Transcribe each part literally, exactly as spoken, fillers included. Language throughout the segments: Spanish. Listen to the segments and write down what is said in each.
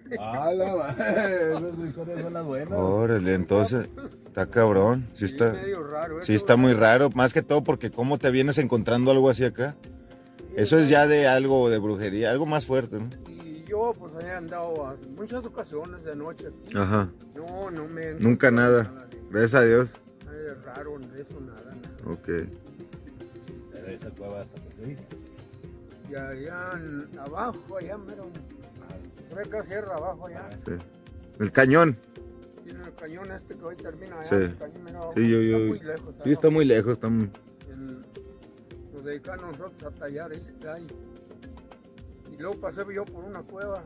Ah, la madre, esas historias son las buenas. Órale, entonces, está cabrón. Sí Sí, está, medio raro sí eso, está muy ¿verdad? raro, más que todo porque cómo te vienes encontrando algo así acá. Sí, Eso es ¿no? ya de algo de brujería, algo más fuerte, ¿no? Y yo pues he andado a muchas ocasiones de noche aquí. Ajá. No, no me he Nunca encontrado nada. de- Gracias a Dios. Es raro, eso nada, nada. Ok. Pero esa cueva hasta que sí. Y allá en- abajo, allá mero, se ve que sierra abajo allá. Sí. El cañón. Tiene el cañón este que hoy termina allá. Sí. El cañón mero abajo. Sí, yo, yo. Está muy lejos. Sí, está muy lejos. Está muy... El- nos dedicamos nosotros a tallar ese que hay. Y luego pasé yo por una cueva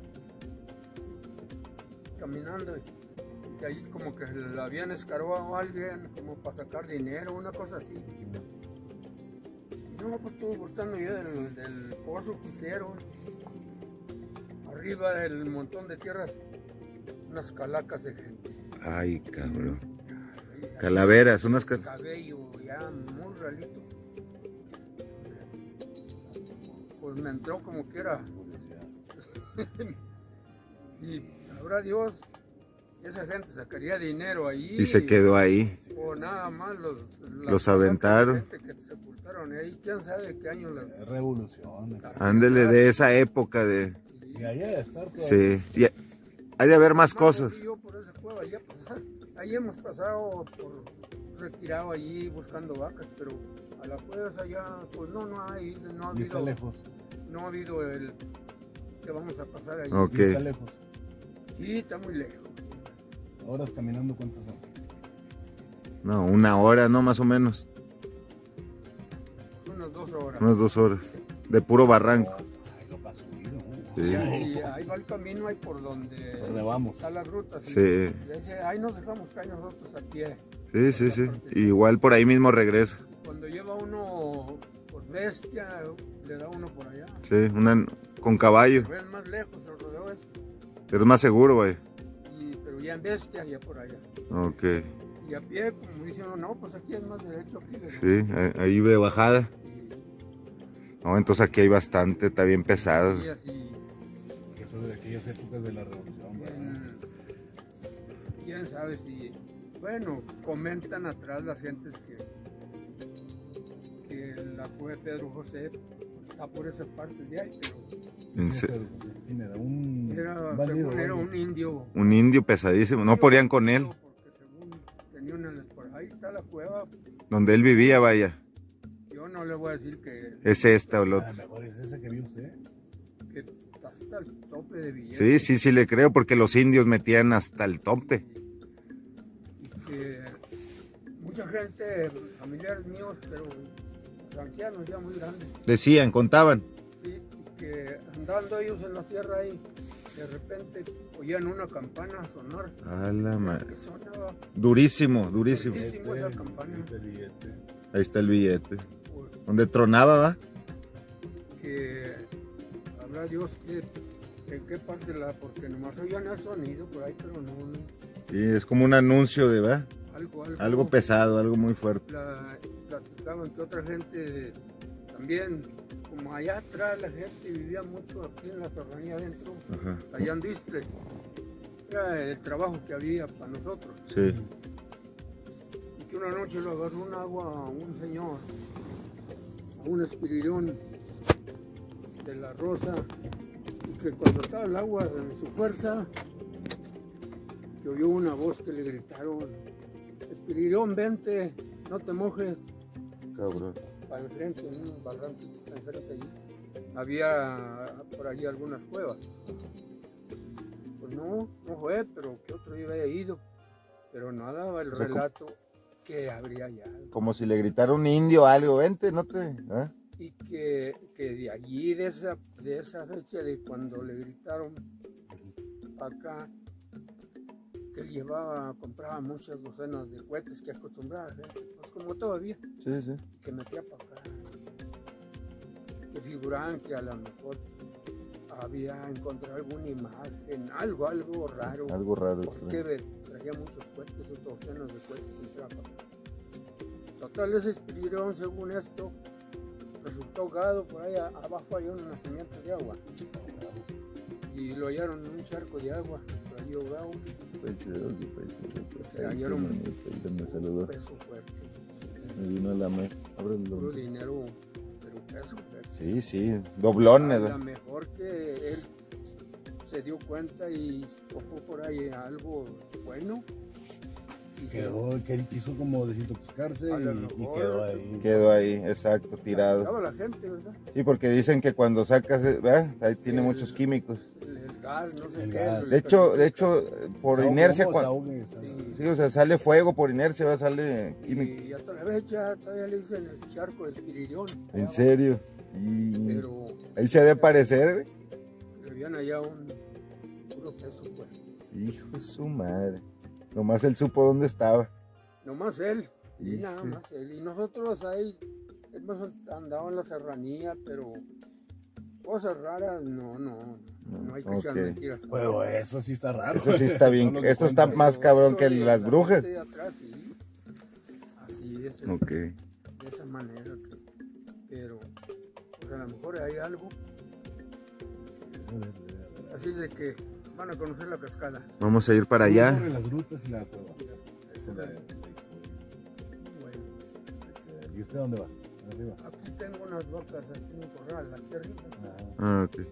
caminando y, y ahí como que le habían escarbado a alguien como para sacar dinero, una cosa así. No, pues estuve buscando yo del, del pozo que hicieron. Arriba del montón de tierras, unas calacas de gente. Ay, cabrón. Ahí- ahí- Calaveras, unas cal... cabello ya muy realito. Pues me entró como quiera. Y sabrá Dios, esa gente sacaría dinero ahí. Y se quedó ahí. O nada más los, las Los placas aventaron. de gente que sepultaron ahí. ¿Quién sabe de qué año las... Es revolución. Ándele de esa época de... Y ahí ha de estar todo. Sí. Y hay de haber más Más cosas. volví yo por esa cueva, allá pasar. Ahí hemos pasado por retirado allí buscando vacas, pero a las cuevas allá, pues no, no hay, no ha Y está habido, lejos. no ha habido el que vamos a pasar allí. Ok. Y está lejos. Sí, está muy lejos. Horas caminando, ¿cuántas son? No, una hora, no, más o menos. Unas dos horas. Unas dos horas. De puro barranco. Ay, lo paso subido, ¿no? Sí. Y ahí, ahí va el camino, ahí por donde Por donde vamos. están las rutas. Sí. Y ahí, se- ahí nos dejamos caer nosotros a pie. Sí, sí, sí. Igual por ahí mismo regresa. Cuando lleva uno por bestia, le da uno por allá. Sí, una con caballo. Pero es más lejos, el rodeo es, Pero es más seguro, güey. y, pero ya en bestia, ya por allá. Ok. Y a pie, como dicen, no, no, pues aquí es más derecho. Aquí le- Sí, ahí- ahí de bajada. No, entonces aquí hay bastante, está bien pesado. Y así, Que fue de aquellas épocas de la revolución, ¿verdad? en- quién sabe si, bueno, comentan atrás las gentes que, que la cueva de Pedro José está por esas partes de ahí, pero En se- Pedro José. ¿Quién era? Un era, bandido, según era ¿no? un indio. Un indio pesadísimo. No podían con él. Porque según tenía una, por ahí está la cueva, Donde él vivía, vaya. yo no le voy a decir que, Es esta o la A otra. lo mejor es esa que vio usted. que está hasta el tope de billetes. Sí, sí, sí le creo, porque los indios metían hasta el tope. Y que mucha gente, familiares míos, pero ancianos ya muy grandes, Decían, contaban. sí, y que andando ellos en la sierra ahí, de repente oían una campana sonar, A la madre. que sonaba, Durísimo, durísimo. Durísimo esa campana. Este billete. Ahí está el billete. pues, Donde tronaba, va. que habrá Dios que en qué parte de la, porque nomás oían el sonido por ahí, pero no, no, Sí, es como un anuncio de, va. algo, algo, Algo pesado, algo muy fuerte. la, platicaban que otra gente también, como allá atrás la gente vivía mucho aquí en la serranía adentro, Ajá. tallando istre. Era el trabajo que había para nosotros. Sí. Y que una noche lo agarró un agua a un señor, a un espirirón de la Rosa, y que cuando estaba el agua en su fuerza, que oyó una voz que le gritaron: Espirirón, vente, no te mojes. Cabrón. Para enfrente, en unos barrancos que están enfrente allí, había por allí algunas cuevas. Pues no, no fue, pero que otro ya había ido. Pero no daba el O sea, relato que habría allá. Como si le gritara un indio algo, vente, no te. ¿Ah? Y que, que de allí, de esa, de esa fecha, de cuando le gritaron acá, que él llevaba, compraba muchas docenas de cohetes que acostumbraba a gente, pues como todavía, Sí, sí. que metía para acá, que figuraban que a lo mejor había encontrado alguna imagen, algo, algo raro, Algo raro. porque extraño. ve- traía muchos cohetes, o docenas de cohetes que entraba para acá. Total, ese espirón, según esto, resultó ahogado por ahí a- abajo, hay un nacimiento de agua. Y y lo hallaron en un charco de agua, lo halló ahogado. Pues, pues, pues, Le hallaron me saludó. un peso fuerte. Me vino a la me. Abre el Puro dinero, pero un peso fuerte. Sí, sí, doblones. A ¿verdad? lo mejor que él se dio cuenta y tocó por ahí algo bueno. Y Quedó, que él quiso como desintoxicarse A lo y, y mejor. quedó ahí. Quedó ahí, exacto, tirado. Estaba la gente, ¿verdad? Sí, porque dicen que cuando sacas, ¿verdad? Ahí tiene El- muchos químicos. El, el gas, no sé El qué. gas. el- De hecho, de hecho, por Se ahoga, inercia, ¿cómo? cuan- Se ahoga, se ahoga. Sí. sí, o sea, sale fuego por inercia, va, sale químico. Y hasta la fecha todavía le dicen el charco de Espiridión. En serio. Y Pero ahí se ha de aparecer, güey. le habían allá un puro peso, pues. Hijo de su madre. Nomás él supo dónde estaba. Nomás él, y Hijo. nada más él. Y nosotros ahí hemos andado en la serranía, pero cosas raras, no, no, no, no hay que echar Ok. mentiras. Pero eso sí está raro. Eso sí está bien. Son los que Esto está cuentan. más cabrón que Eso de las la brujas. gente de atrás, sí. Así es, Ok. de esa manera. Que, pero pues a lo mejor hay algo. Así de que van a conocer la cascada. Vamos a ir para Sobre allá. las grutas y la cueva. Esa es la, la historia. Bueno, ¿Y usted dónde va? ¿Arriba? aquí tengo unas vacas aquí en un corral, aquí arriba. Ah, Ah, ok.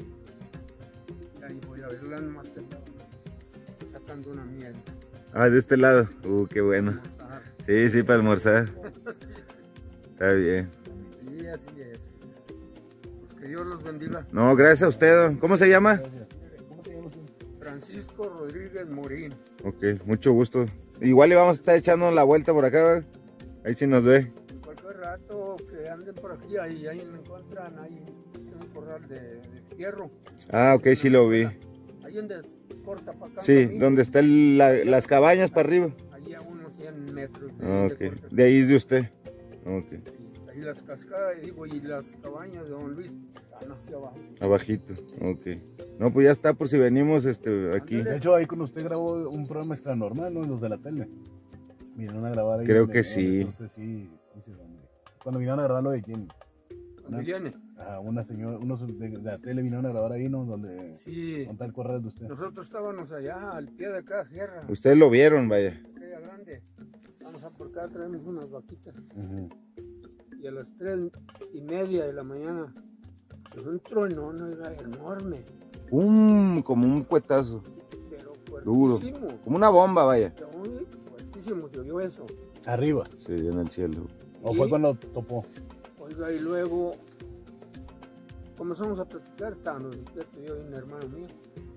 Y ahí voy a verlas más temprano, sacando una miel. Ah, de este lado. Uh, qué bueno. Almorzar. Sí, sí, para almorzar. Sí, Está bien. sí, así es. Pues que Dios los bendiga. No, gracias a usted. ¿Cómo se llama? gracias. ¿Cómo se llama usted? Francisco Rodríguez Morín. Ok, mucho gusto. Igual le vamos a estar echando la vuelta por acá, ¿verdad? Ahí sí nos ve. En cualquier rato que anden por aquí, ahí, ahí me encuentran, ahí en un corral de, de fierro. Ah, ok, sí lo vi. Ahí donde corta para acá. Sí, camino, donde están la- las cabañas para arriba. Allí a unos cien metros de, Ah, de ok, corta. de ahí es de usted. Ok, Y ahí las cascadas, digo, y las cabañas de Don Luis están hacia abajo. abajito. Ok. No, pues ya está por si venimos este, aquí. De hecho, ahí con usted grabó un programa extra normal, ¿no? Los de la tele. Vinieron a grabar ahí. Creo donde- que donde sí. Usted sí, sí, sí, donde- Cuando vinieron a grabar lo de Jenny. Cuando ¿No? viene. A una señora, unos de, de la tele vinieron a grabar ahí, ¿no? Donde Sí, monta el corral de usted. nosotros estábamos allá al pie de cada sierra, Ustedes lo vieron, vaya. aquella grande. Vamos a por acá, traemos unas vaquitas. Ujú. Y a las tres y media de la mañana, pues un truenón era enorme, Un, como un cuetazo. pero Duro. fuertísimo. Como una bomba, vaya. Muy fuertísimo se oyó eso. Arriba. Sí, en el cielo. ¿O Y- fue cuando topó? Oiga, y luego comenzamos a platicar, estábamos despiertos yo y un hermano mío.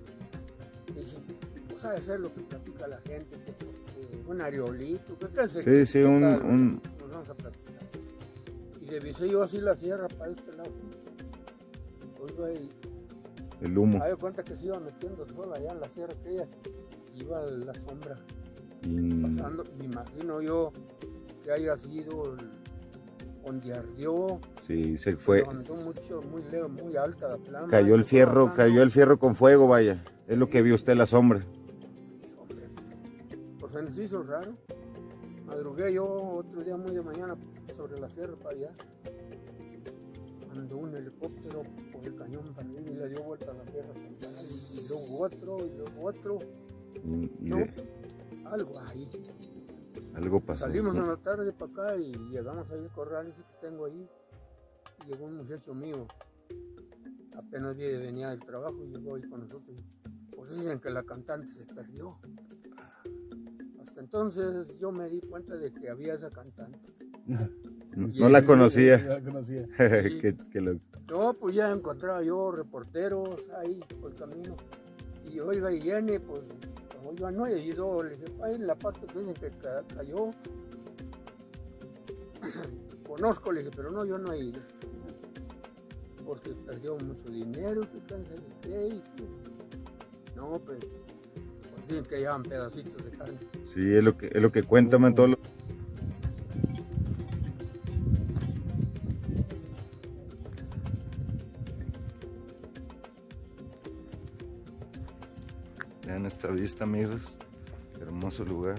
Y dije, pues sabe ser lo que platica la gente, que porque un areolito, que qué sé. Sí, sí, un, Total, un, Nos vamos a platicar. Y revisé yo así la sierra para este lado. Oiga, y el humo. me doy cuenta que se iba metiendo sola allá en la sierra aquella. Iba la sombra Y- pasando. Me imagino yo que haya sido el- donde ardió. sí, se fue. Pero andó mucho, muy lejos, muy alta la plama. Cayó el y fierro, bajando. cayó el fierro con fuego, vaya. Es lo que vio usted, la sombra. Hombre, pues se nos hizo raro. Madrugué yo otro día muy de mañana sobre la sierra para allá. Andó un helicóptero por el cañón para arriba y le dio vuelta a la sierra central. Y luego otro, y luego otro. Y, y No, de- algo ahí. algo pasó. Salimos en la tarde para acá y llegamos ahí al corral ese que tengo ahí. Y llegó un muchacho mío. Apenas vi- venía del trabajo y llegó ahí con nosotros. Pues dicen que la cantante se perdió. Hasta entonces yo me di cuenta de que había esa cantante. No la conocía. No la conocía. que, que lo- No, pues ya encontraba yo reporteros ahí por el camino. Y oiga, y viene, pues, oiga, no he ido. Le dije, ahí en la parte que dicen que ca- cayó. Conozco, le dije, pero no, yo no he ido. Porque perdió mucho dinero, que cansa de qué. y que- No, pues, pues dicen que llevan pedacitos de carne. sí, es lo que, es lo que cuentan en todos los... Vean esta vista, amigos. Hermoso lugar.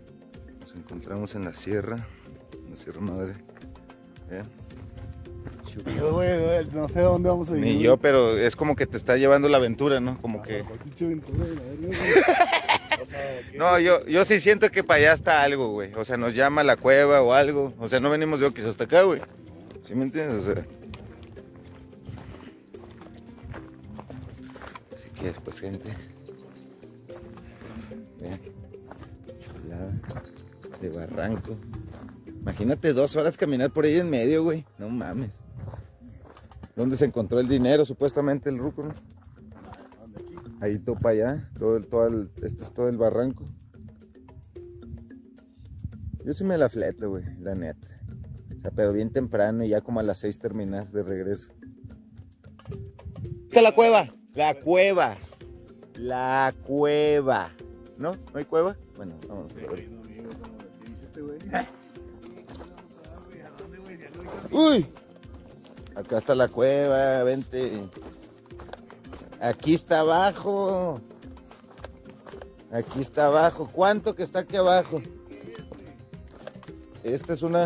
Nos encontramos en la sierra, en la Sierra Madre. Vean. Yo, güey, güey, no sé a dónde vamos a ir. Ni yo, pero es como que te está llevando la aventura, ¿no? Como que... Pinche aventura de la verga, güey. O sea, ¿qué? No, yo, yo sí siento que para allá está algo, güey. O sea, nos llama la cueva o algo. O sea, no venimos de Oquis hasta acá, güey. ¿Sí me entiendes? O sea... Si quieres, pues, gente. Vean. Chulada de barranco. Imagínate dos horas caminar por ahí en medio, güey. No mames. ¿Dónde se encontró el dinero, supuestamente, el ruco, no? Ahí topa allá, todo el, todo el, este es todo el barranco. Yo sí me la fleto, güey, la neta. O sea, pero bien temprano y ya como a las seis terminar de regreso. ¿Qué es la cueva? La cueva. La cueva. ¿No? ¿No hay cueva? Bueno, vamos a ver. ¿Qué dice este güey? Uy, acá está la cueva, vente. Aquí está abajo. Aquí está abajo. ¿Cuánto que está aquí abajo? Esta es una...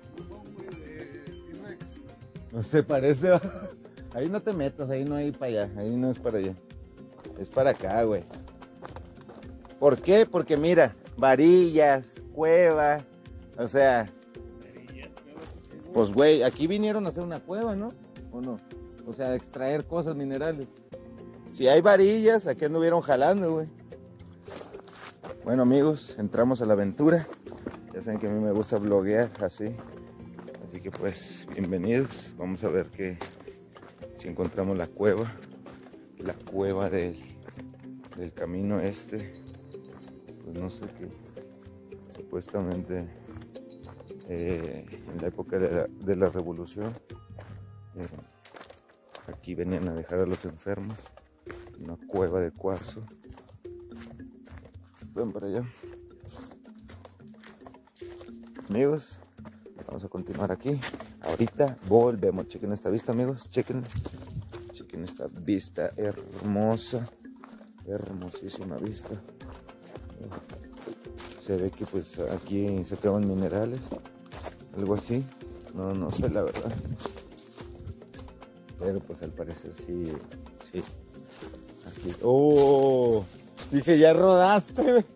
No se parece. Ahí no te metas, ahí no hay para allá. Ahí no es para allá. Es para acá, güey. ¿Por qué? Porque mira, varillas, cueva, o sea... Pues, güey, aquí vinieron a hacer una cueva, ¿no? ¿O no? O sea, a extraer cosas minerales. Si hay varillas, aquí anduvieron jalando, güey. Bueno, amigos, entramos a la aventura. Ya saben que a mí me gusta bloguear así. Así que, pues, bienvenidos. Vamos a ver que si encontramos la cueva. La cueva del, del camino este. Pues no sé qué. Supuestamente... Eh, en la época de la, de la revolución eh, aquí venían a dejar a los enfermos, una cueva de cuarzo. Ven para allá, amigos, vamos a continuar aquí. Ahorita volvemos. Chequen esta vista, amigos, chequen chequen esta vista hermosa, hermosísima vista. Se ve que pues aquí se acaban minerales, algo así, no, no sé la verdad, pero pues al parecer sí, sí, aquí, oh, dije ya rodaste, güey.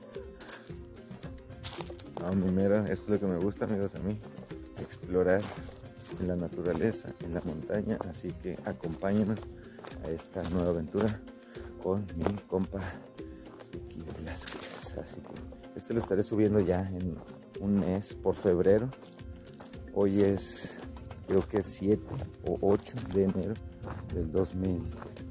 No, mi mera, esto es lo que me gusta, amigos, a mí, explorar en la naturaleza, en la montaña, así que acompáñenos a esta nueva aventura con mi compa Ricky Velázquez, así que este lo estaré subiendo ya en un mes, por febrero. Hoy es, creo que es siete o ocho de enero del dos mil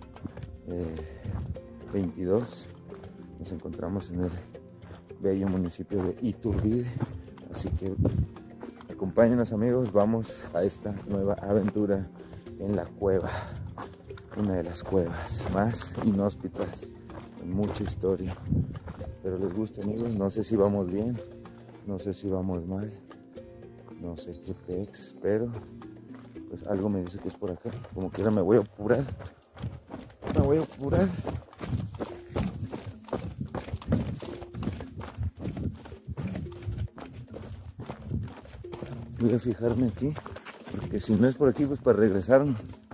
veintidós. Nos encontramos en el bello municipio de Iturbide. Así que acompáñenos, amigos, vamos a esta nueva aventura en la cueva. Una de las cuevas más inhóspitas, con mucha historia. Pero les gusta, amigos, no sé si vamos bien, no sé si vamos mal, no sé qué pex, pero pues algo me dice que es por acá. Como quiera me voy a apurar, me voy a apurar. Voy a fijarme aquí, porque si no es por aquí, pues para regresarnos.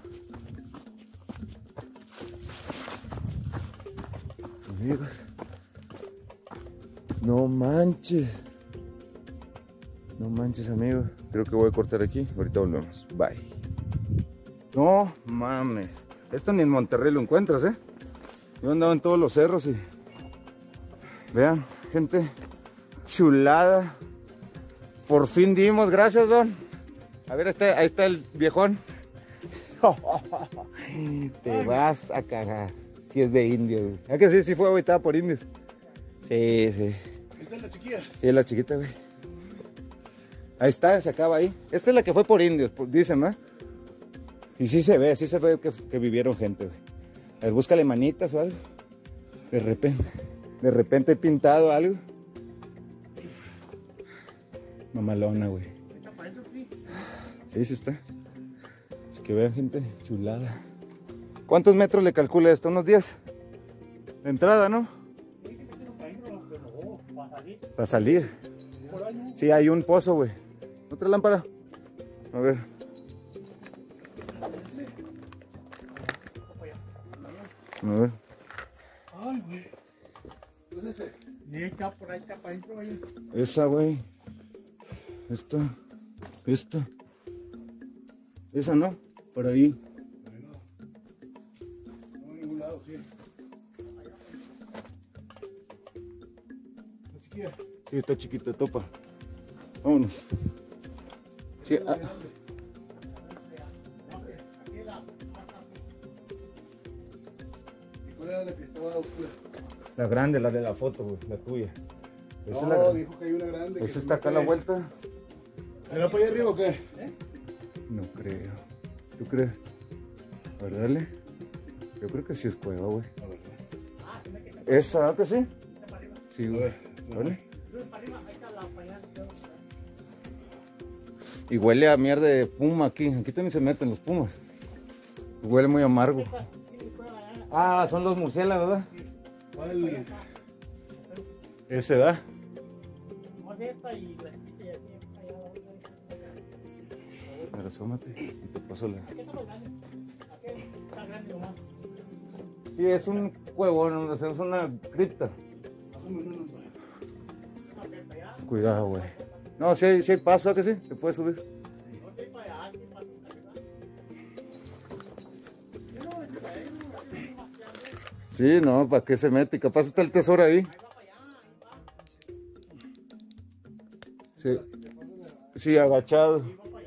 Amigos, no manches, no manches, amigos. Creo que voy a cortar aquí, ahorita volvemos, bye. No mames, esto ni en Monterrey lo encuentras, eh. Yo andaba en todos los cerros y vean, gente, chulada. Por fin dimos, gracias, don. A ver, este, ahí está el viejón. Te vas a cagar. Si es de indios, güey. ¿Ah que sí? Sí fue ahorita por indios. Sí, sí. ¿Esta es la chiquilla? Sí, es la chiquita, güey. Ahí está, se acaba ahí. Esta es la que fue por indios, dicen, ¿no? Y sí se ve, sí se ve que, que vivieron gente, güey. A ver, búscale manitas o algo. De repente, de repente pintado algo. Mamalona, güey. ¿Está para eso, sí? Sí, sí está. Así que vean, gente, chulada. ¿Cuántos metros le calcula esto? ¿Unos diez? De entrada, ¿no? Para salir. Sí, hay un pozo, güey. ¿Otra lámpara? A ver. A ver. Ay, güey. ¿Qué es ese? Y está por ahí, está para adentro, ahí. Esa, güey. Esta. Esta. Esa no. Por ahí. Bueno. No, en ningún lado, sí. ¿No chiquilla? Sí, está chiquita, topa. Vámonos. Sí, ah. ¿Y cuál era la que estaba oscura? La grande, la de la foto, güey, la tuya. Esa es la No, grande. dijo que hay una grande. que ¿Esa se está acá a la mete- vuelta? ¿Será para allá arriba o qué? No creo. ¿Tú crees? A ver, dale. Yo creo que sí es cueva, güey. A ver, ¿Esa, ¿ah, que sí? Sí, a güey. ver. ¿Vale? Y huele a mierda de puma aquí. Aquí también se meten los pumas. Huele muy amargo. Ah, son los murciélagos, ¿verdad? ¿Cuál? Ese, ¿verdad? Pero asómate y te paso la... Sí, es un huevón, o sea, es una cripta. Cuidado, güey. No, si hay, si hay paso, ¿a que sí? Te puedes subir. Sí, no, ¿para qué se mete? Capaz está el tesoro ahí. Sí, sí, agachado.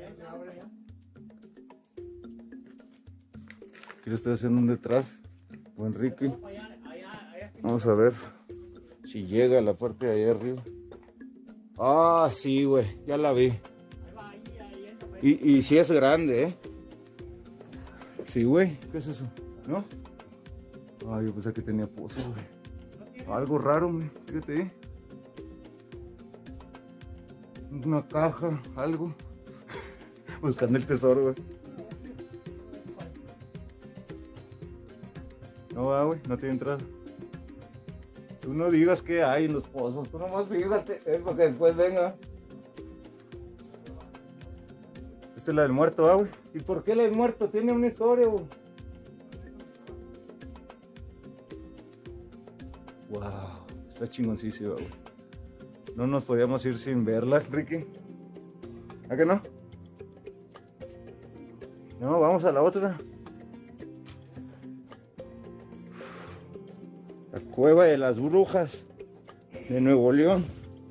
Aquí le estoy haciendo un detrás. Buen Ricky. Vamos a ver si llega a la parte de ahí arriba. Ah, sí, güey, ya la vi. Y, y sí es grande, ¿eh? Sí, güey, ¿qué es eso? ¿No? Ah, yo pensé que tenía pozo, güey. Algo raro, güey, fíjate ahí. Una caja, algo. Buscando el tesoro, güey. No va, güey, no tiene entrada. Tú no digas qué hay en los pozos, tú nomás fíjate, eh, para que después venga. Esta es la del muerto, ¿va, güey? ¿Y por qué la del muerto? Tiene una historia, güey. Wow, está chingoncísima, güey. No nos podíamos ir sin verla, Ricky. ¿A qué no? No, vamos a la otra. La cueva de las brujas de Nuevo León.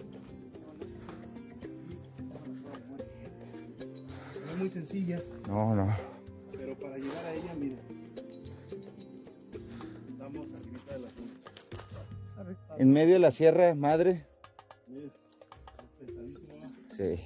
No es muy sencilla, No, no. pero para llegar a ella, mira. Estamos arriba de la punta. En medio de la sierra madre. Mira, pesadísimo, ¿no? Sí.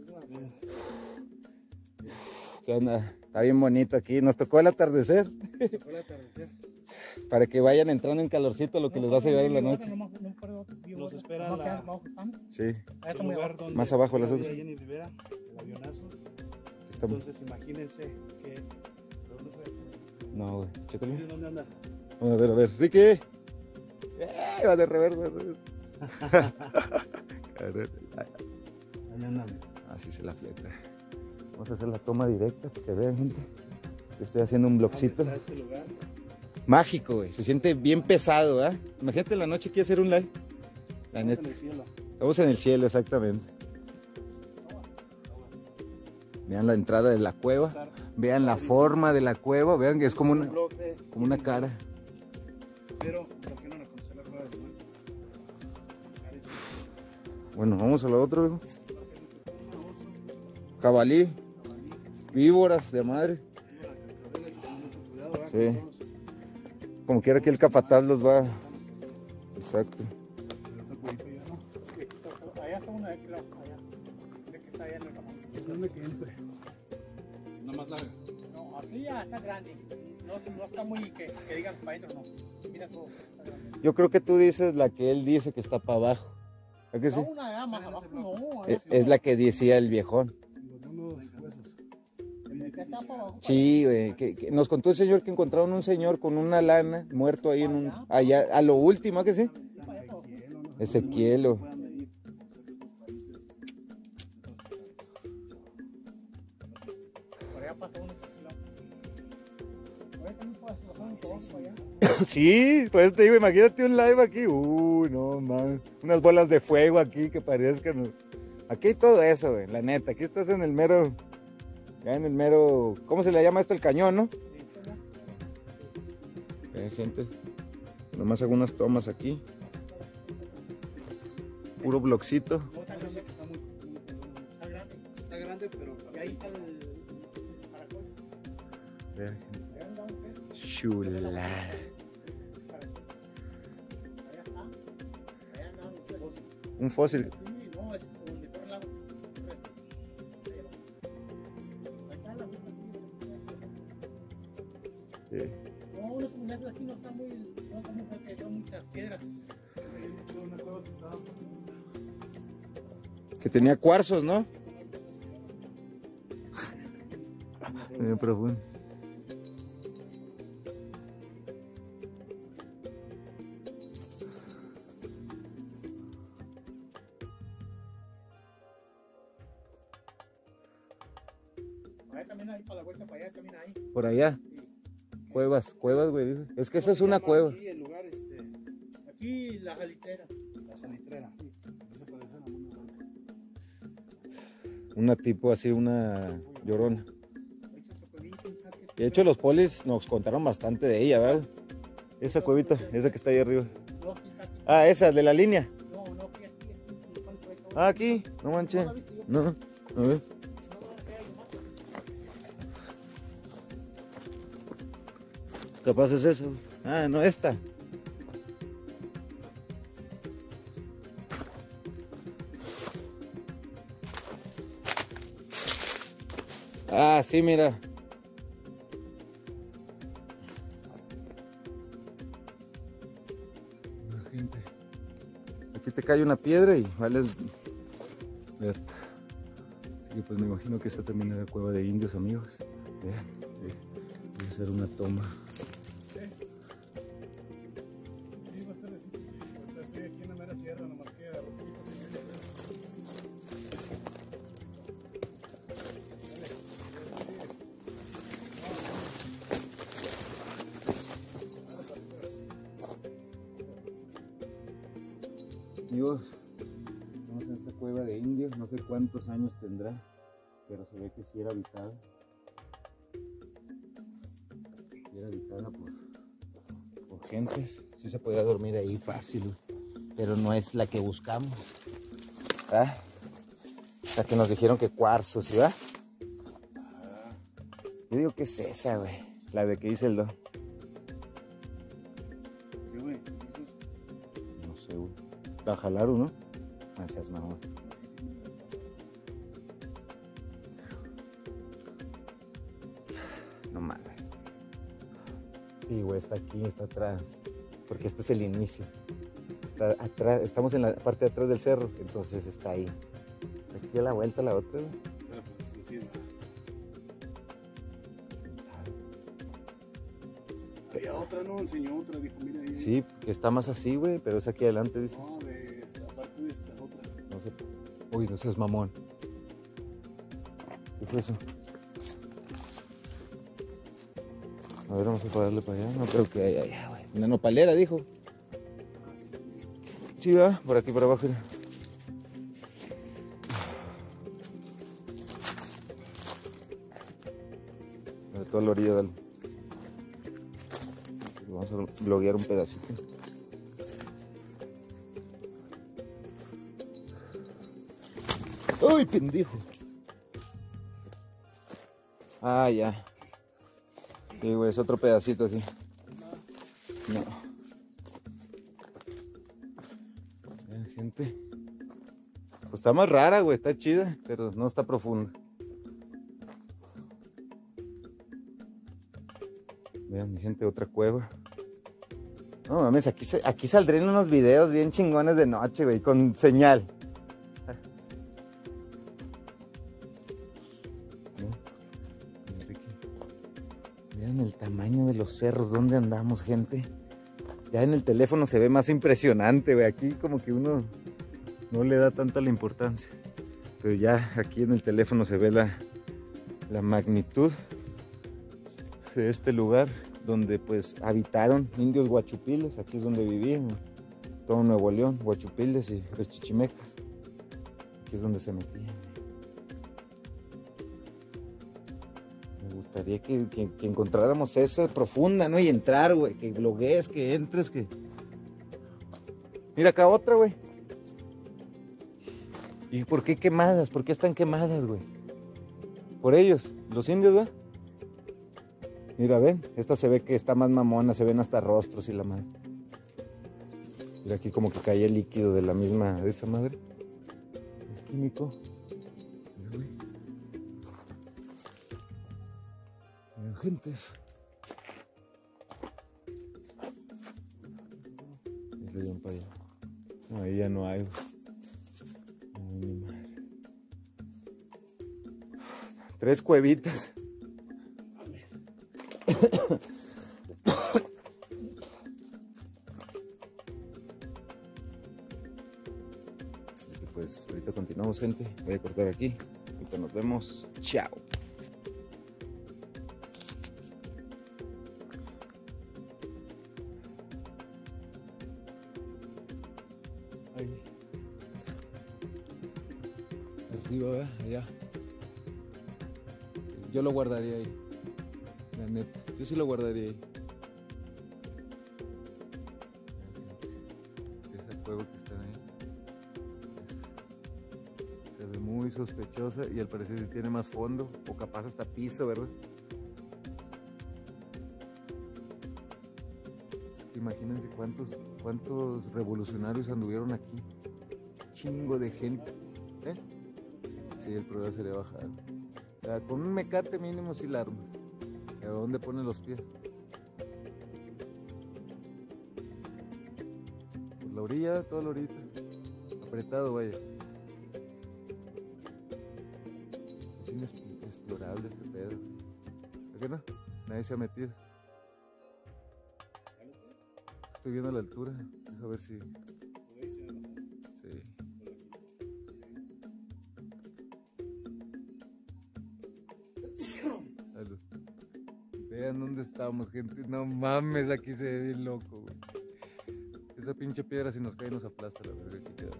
¿Qué onda? Está bien bonito aquí. Nos tocó el atardecer. Se fue el atardecer. Para que vayan entrando en calorcito lo que les vas a llevar en la noche. Nos espera la, Sí. el lugar donde Más abajo las fue otras. Jenny Rivera, el avionazo. Estamos... Entonces imagínense que... ¿Dónde fue? No, güey. Chécale. ¿Dónde anda? Vamos a ver, a ver. ¡Ricky! ¡Eh! Va de reversa. Ahí anda. Así se la fleta. Vamos a hacer la toma directa para que vean, gente. Estoy haciendo un blogcito. ¿Dónde está este lugar? Mágico, güey. Se siente bien pesado, ¿eh? Imagínate la noche aquí hacer un live. La Estamos neta. en el cielo. Estamos en el cielo, exactamente. Vean la entrada de la cueva. Vean la forma de la cueva. Vean que es como una, Un blog de- como una cara. Pero, ¿por qué no la conocer la cueva de Juan? Bueno, vamos a la otra, viejo. Cabalí. Víboras de madre. Sí. Como quiera que el capataz los va. Exacto. Allá está una de aquí, allá. De que está allá en el camón. ¿Dónde que entre? Una más larga. No, aquí ya está grande. No, no está muy que, que digan para adentro, no. Mira todo. Está grande. Yo creo que tú dices la que él dice que está para abajo. ¿A que sí? No, una allá más abajo, no. Es, es la que decía el viejón. Unos huesos. El que está para abajo. Sí, güey. Que, que nos contó el señor que encontraron un señor con una lana muerto ahí en un. Allá, a lo último, ¿a que sí? Ezequiel. o- Por allá pasa uno. Por allá también puedes bajar un poco allá. Sí, por eso te digo, imagínate un live aquí. Uy, no, man. Unas bolas de fuego aquí que parezcan. Aquí hay todo eso, güey, la neta. Aquí estás en el mero, ya en el mero, ¿cómo se le llama esto? El cañón, ¿no? Eh, gente, nomás hago unas tomas aquí. Puro blockcito. No, está grande, está muy, muy- está grande. Está grande, pero Y ahí está el caracol. Vean, gente. Ahí anda un pez. Chulada. Allá está. Allá anda un pez. Un fósil. Sí, no, es como donde corre el agua. Ahí está la vista. Sí. No, los simulacros aquí no están muy, no están muy fuertes, son muchas piedras. Que tenía cuarzos, ¿no? Medio profundo. Allá también ahí, para la vuelta para allá también ahí. Por allá. Cuevas, cuevas, güey, dice. Es que esa es una cueva. Aquí el lugar, este, Aquí la jalitera. la salitrera. Eso parece una mona blanca. Una tipo así, una llorona. Ahí está otro pueblito, ¿sabes qué? De hecho, los polis nos contaron bastante de ella, ¿verdad? Esa cuevita, esa que está ahí arriba. No, aquí está, aquí. Ah, esa, de la línea. No, no, aquí, aquí, aquí. ¿Cuál fue? Ah, aquí, no manches. No la viste yo. No, a ver. No, no, aquí hay más. Capaz es eso. Ah, no, esta. Ah, sí, mira. La gente. Aquí te cae una piedra y vales ver. Así que pues me imagino que esta también era cueva de indios, amigos. Vean, sí. Voy a hacer una toma. Sí, va a estar así. Ahorita estoy aquí en la mera sierra, nomás que a poquitos y medio. Amigos, estamos en esta cueva de indios, no sé cuántos años tendrá, pero se ve que sí era habitada. Sí era habitada por, por gente, sí se podía dormir ahí fácil, pero no es la que buscamos. ¿Ah? La que nos dijeron que cuarzo, ¿sí va? Yo digo que es esa, güey, la de que dice el do. ¿Qué, güey? No sé, güey. La jalaron, ¿no? No seas mamón. No mames. Sí, güey, está aquí, está atrás. Porque este es el inicio. Está atrás, estamos en la parte de atrás del cerro, entonces está ahí. Está aquí a la vuelta la otra, güey. Pero pues no tiene nada. ¿Quién sabe? Había otra, ¿no? Enseñó otra, dijo, mira ahí. Sí, que está más así, güey, pero es aquí adelante, dice. No, de, aparte de esta otra. No sé. Uy, no seas mamón. ¿Qué fue eso? A ver, vamos a pararle para allá. No creo que haya allá, güey. Una nopalera, dijo. Sí, va, por aquí, por abajo. Mira. De toda la orilla, dale. Vamos a bloguear un pedacito. ¡Uy, pendejo! Ah, ya. Sí, güey, es otro pedacito aquí. No. Vean, gente. Pues está más rara, güey, está chida, pero no está profunda. Vean, mi gente, otra cueva. No mames, aquí, se- aquí saldrían unos videos bien chingones de noche, güey, con señal. Vean el tamaño de los cerros, ¿dónde andamos, gente? Ya en el teléfono se ve más impresionante, güey. Aquí como que uno no le da tanta la importancia. Pero ya aquí en el teléfono se ve la, la magnitud de este lugar donde pues habitaron indios huachupiles. Aquí es donde vivían, todo Nuevo León, huachupiles y los chichimecas. Aquí es donde se metían. Me gustaría que, que, que encontráramos esa profunda, ¿no? Y entrar, güey, que bloguees, que entres, que... Mira acá otra, güey. ¿Y por qué quemadas? ¿Por qué están quemadas, güey? Por ellos, los indios, ¿va? Mira, ven, esta se ve que está más mamona, se ven hasta rostros y la madre. Mira aquí como que cae el líquido de la misma, de esa madre. El químico. Mira, güey. Mira, gente. Y le dieron para allá. No, ahí ya no hay, güey. No hay ni madre. Tres cuevitas. Pues ahorita continuamos, gente. Voy a cortar aquí. Ahorita nos vemos. Chao. Ahí. Arriba, ¿verdad? Allá. Yo lo guardaría ahí. La neta. Yo sí lo guardaría ahí. Esa cueva que están ahí. Se ve muy sospechosa y al parecer sí tiene más fondo. O capaz hasta piso, ¿verdad? Imagínense cuántos, cuántos revolucionarios anduvieron aquí. Chingo de gente. ¿Eh? Sí, el problema sería bajar. O sea, con un mecate mínimo sí la armas. ¿A dónde ponen los pies? Por la orilla, toda la orilla. Apretado, vaya. Es inexplorable este pedo. ¿A qué no? Nadie se ha metido. Estoy viendo la altura. Deja ver si... Sí. Salud. Vean dónde estamos, gente. No mames, aquí se ve bien loco, güey. Esa pinche piedra si nos cae nos aplasta la verga. Aquí quedamos.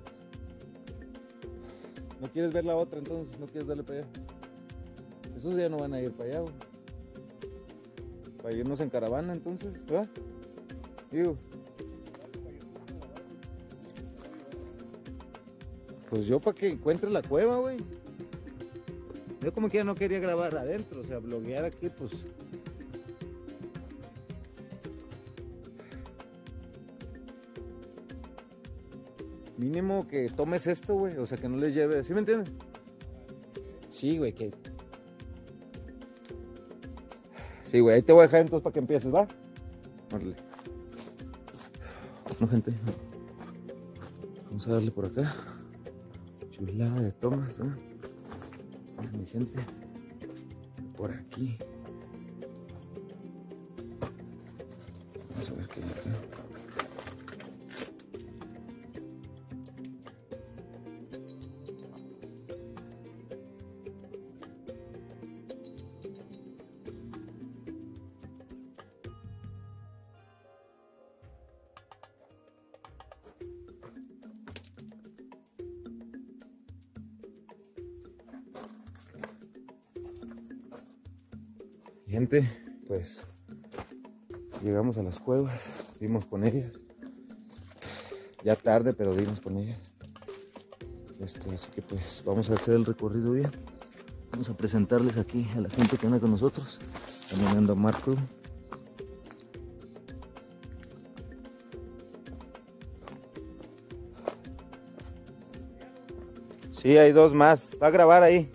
¿No quieres ver la otra entonces? ¿No quieres darle para allá? Esos ya no van a ir para allá, güey. Para irnos en caravana entonces, ¿verdad? Digo. Pues yo para que encuentres la cueva, güey. Yo como que ya no quería grabar adentro, o sea, bloguear aquí, pues... Mínimo que tomes esto, güey, o sea, que no les lleve, ¿sí me entiendes? Sí, güey, que... Sí, güey, ahí te voy a dejar entonces para que empieces, ¿va? Órale. No, gente. Vamos a darle por acá. Chulada de tomas, ¿no? Mi gente, por aquí. Vamos a ver qué hay acá. Gente, pues llegamos a las cuevas, dimos con ellas, ya tarde pero dimos con ellas, este, así que pues vamos a hacer el recorrido bien, vamos a presentarles aquí a la gente que anda con nosotros, también anda Marco. Sí, hay dos más, va a grabar ahí.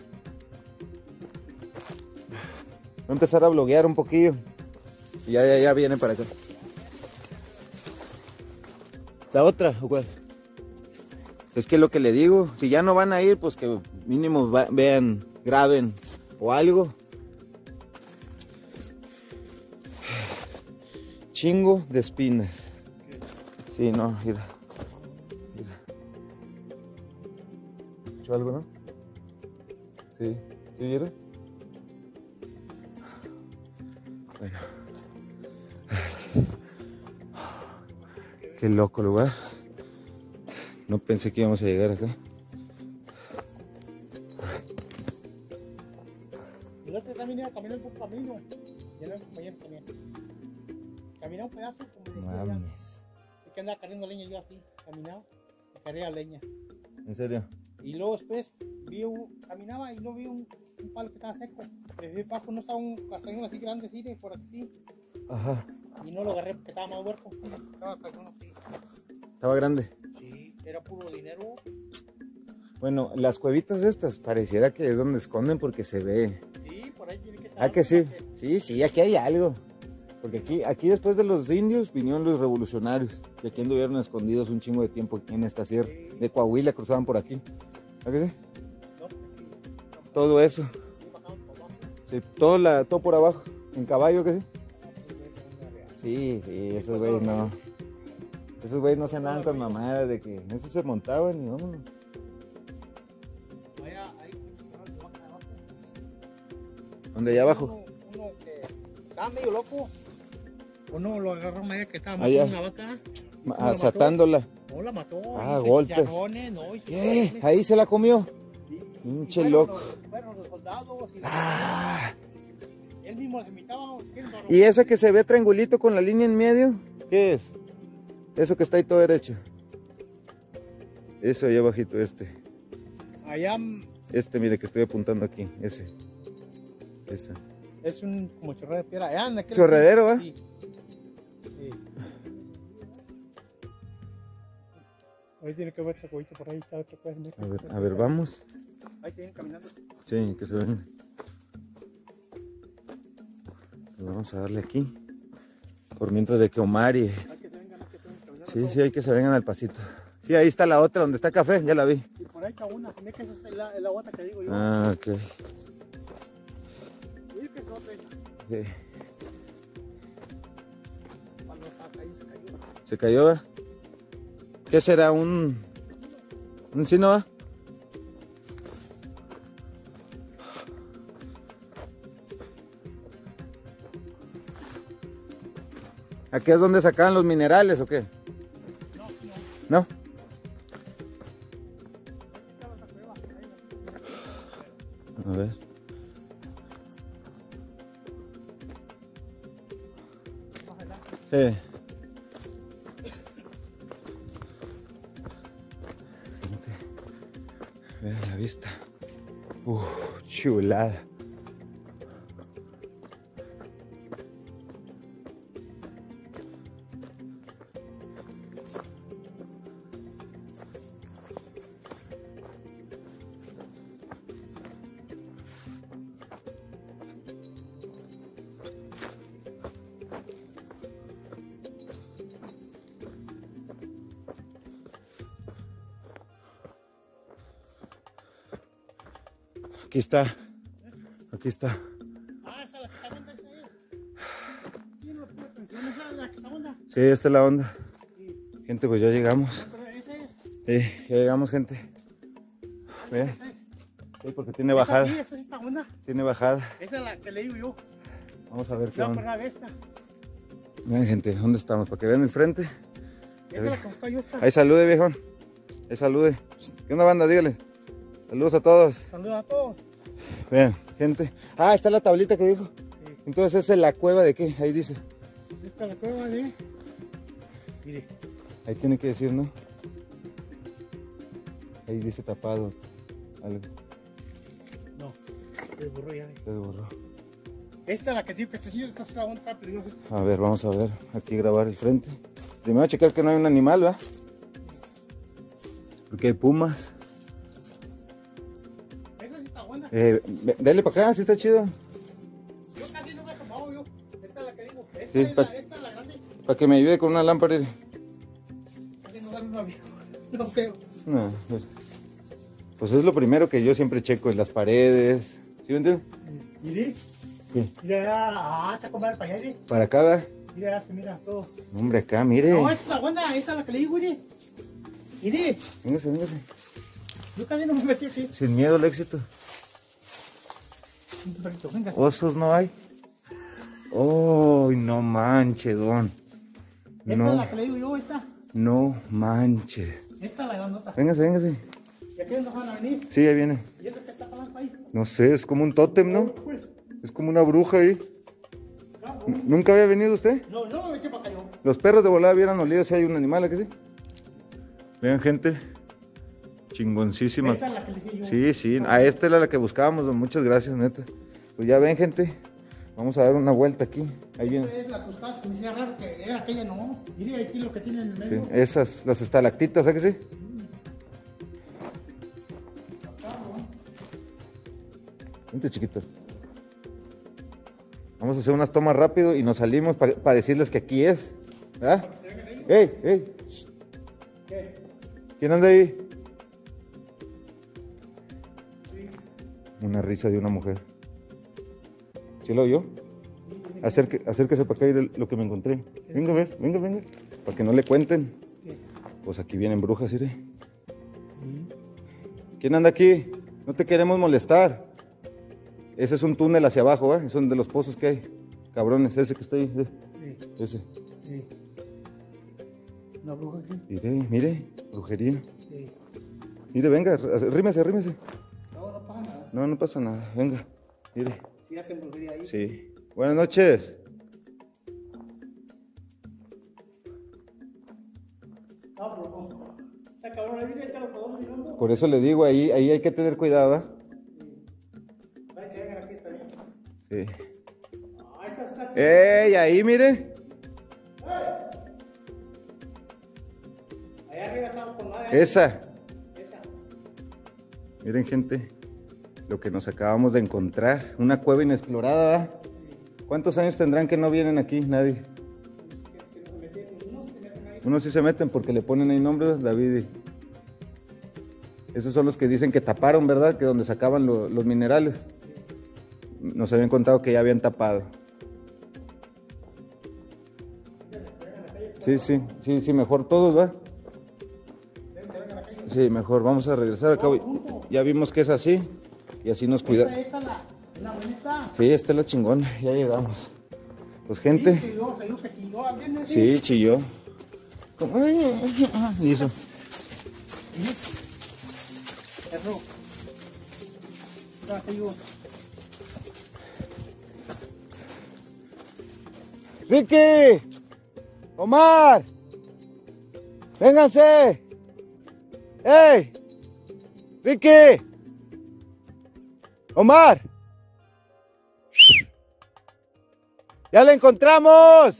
Voy a empezar a bloguear un poquillo. Y ya, ya, ya viene para acá. ¿La otra o cuál? Es que lo que le digo, si ya no van a ir, pues que mínimo va, vean, graben o algo. Chingo de espinas. Sí, no, mira. Mira. ¿Escuchó algo, no? Sí, ¿sí vieron? Bueno, Qué loco lugar. No pensé que íbamos a llegar acá. El otro también iba a caminar por camino. Y era el compañero también. Caminaba un pedazo como de Mames. y que andaba cargando leña yo así. Caminaba y cargaba leña. ¿En serio? Y luego después vi un, caminaba y luego vi un, un palo que estaba seco. Desde abajo no estaba un castañón así grande, así de por aquí. Ajá. Y no lo agarré porque estaba más huerco. Estaba castañón así. Estaba grande. Sí, era puro dinero. Bueno, las cuevitas estas pareciera que es donde esconden porque se ve. Sí, por ahí tiene que estar. Ah, que sí. Sí, sí, aquí hay algo. Porque aquí, aquí después de los indios vinieron los revolucionarios. Y aquí anduvieron escondidos un chingo de tiempo aquí en esta sierra. De Coahuila cruzaban por aquí. ¿A que sí? Todo eso. Sí, todo, la, todo por abajo. En caballo, ¿que sí? Sí, sí, esos güeyes no. Esos güeyes no se andaban con mamadas de que en eso se montaban y vámonos. ¿Dónde allá abajo? Uno, uno que estaba medio loco. Uno lo agarró media que estaba Allá. matando una vaca. Ah, Asatándola. No la mató. Ah, hizo golpes. chicharrones, no, hizo ¿Qué? chicharrones. Ahí se la comió. Sí. Pinche Fueron loco. los- Fueron los soldados y Ah. él mismo se imitaba. ¿Y esa que se ve triangulito con la línea en medio? ¿Qué es? Eso que está ahí todo derecho. Eso allá abajito, este. Allá Este, mire que estoy apuntando aquí. Ese. Ese. es un como chorrero de piedra. Allá en aquel- Chorredero, ¿eh? Sí. Sí. Ahí tiene que ver ese cobito por ahí, está otra cosa. A ver, a ver, vamos. Ahí se vienen caminando. Sí, que se ven. Pues vamos a darle aquí. Por mientras de que Omar y... Hay que se vengan, hay que se vengan caminando. Sí, sí, hay que se vengan al pasito. Sí, ahí está la otra, donde está café, ya la vi. Y por ahí está una, tiene que esa es la, es la otra que digo yo. Ah, ok. Y que es otra esa. Sí. Cuando está ahí se cayó. ¿Se cayó, va? ¿Qué será? ¿Un... un sino, va? ¿Aquí es donde sacaban los minerales o qué? No. ¿No? A ver. Sí. Vean la vista. Uf, chulada. Aquí está. Aquí está. Ah, esa es la que está onda, esa es. ¿Quién lo puso atención? Esa es la que está onda. Sí, esta es la onda. Gente, pues ya llegamos. Pero esa es. Sí, ya llegamos, gente. Vean. Esa es. Sí, porque tiene Esa bajada. sí, esa es esta onda. Tiene bajada. Esa es la que le digo yo. Vamos a ver qué La onda. perra de esta. Vean, gente, ¿dónde estamos? Para que vean el frente. Esa es la que buscaba yo esta. Ahí salude, viejón. Ahí salude. ¿Qué onda, banda? Dígale. Saludos a todos. Saludos a todos. Vean, gente. Ah, está la tablita que dijo. Sí. Entonces, ¿esa es la cueva de qué? Ahí dice. Esta es la cueva de... Mire. Ahí tiene que decir, ¿no? Ahí dice tapado. Algo. No. Se borró ya. Se borró. Esta es la que digo que esta sí, esta es la onda, está peligrosa. A ver, vamos a ver. Aquí grabar el frente. Primero a checar que no hay un animal, ¿va? Porque hay pumas. Esa sí está buena. Eh, ve- dale para acá, sí está chido. Yo casi no me he tomado yo. Esta es la que digo. Esta, Sí, es, pa- la, esta es la grande. Para que me ayude con una lámpara. Casi no sale una vieja. No creo. No, pues, pues es lo primero que yo siempre checo, en las paredes. ¿Sí me entiendes? Mire. Sí. Mira, ah, está como el payaje. Para acá, ¿va? Mira, se mira todo. Hombre, acá, mire. No, esta es la buena, esta es la que le digo, mire. Mire, Véngase, véngase. yo casi no me metí así. Sin miedo al éxito. Un perrito, venga. Osos no hay. Oh, no manche, don. Esta es No. la que le digo yo, esta. No manches. Esta es la grandota. Véngase, véngase. ¿Y aquí dónde van a venir? Sí, ahí viene. ¿Y eso qué está pasando ahí? No sé, es como un tótem, ¿no? Pues, Es como una bruja ahí. cabrón. ¿Nunca había venido usted? No, no me metí para acá yo. Los perros de volada hubieran olido si hay un animal, ¿a que sí? Vean, gente. Chingoncísima. Esta es la que le dije yo. Sí, sí. A esta era la que buscábamos, don. Muchas gracias, neta. Pues ya ven, gente. Vamos a dar una vuelta aquí. Ahí viene. Esta es la que buscabas, que me decía raro que era aquella, no. Mire aquí lo que tiene en el Sí, medio. esas, las estalactitas, ¿a que sí? Vente, chiquito. Vamos a hacer unas tomas rápido y nos salimos para decirles que aquí es. ¿Verdad? ¡Ey, ey! ¿Qué? ¿Quién anda ahí? Una risa de una mujer. ¿Sí lo oyó? Acerque, acérquese para acá y ver lo que me encontré. Venga a ver, venga, venga. Para que no le cuenten. Pues aquí vienen brujas, ¿sí? ¿Quién anda aquí? No te queremos molestar. Ese es un túnel hacia abajo, ¿eh? Son de los pozos que hay. Cabrones, ese que está ahí. ¿Eh? Sí, Ese. sí. ¿Una bruja aquí? Mire, mire, brujería. Sí. Mire, venga, arrímese, arrímese. No, no pasa nada. No, no pasa nada. Venga, mire. Si hacen brujería ahí. Sí. Buenas noches. Cabrón. Esta cabrón ahí, esta lo podemos mirando. Por eso le digo, ahí, ahí hay que tener cuidado, ¿eh? ¿Sabes que vengan aquí está bien? Sí. Ah, esta está aquí. ¡Ey! Ahí, mire. Allá arriba estamos con madre. Esa. Esa. Miren, gente, lo que nos acabamos de encontrar. Una cueva inexplorada, ¿verdad? ¿Cuántos años tendrán que no vienen aquí? Nadie. Unos sí se meten porque le ponen ahí nombre, David. Esos son los que dicen que taparon, ¿verdad? Que donde sacaban lo- los minerales. Nos habían contado que ya habían tapado. Sí, sí, sí, sí, mejor todos, ¿va? Sí, mejor, vamos a regresar acá. Ya vimos que es así y así nos Esta, cuida. esta la, la bonita. Sí, esta es la chingona, ya llegamos. Pues Sí, gente, se dio, se dio, se chingó. ¿Alguien así? sí, chilló. Como, ay, ay, ay, hizo. Eso. Ya, se dio. ¡Ricky! ¡Omar! ¡Vénganse! ¡Ey! ¡Ricky! ¡Omar! ¡Ya la encontramos!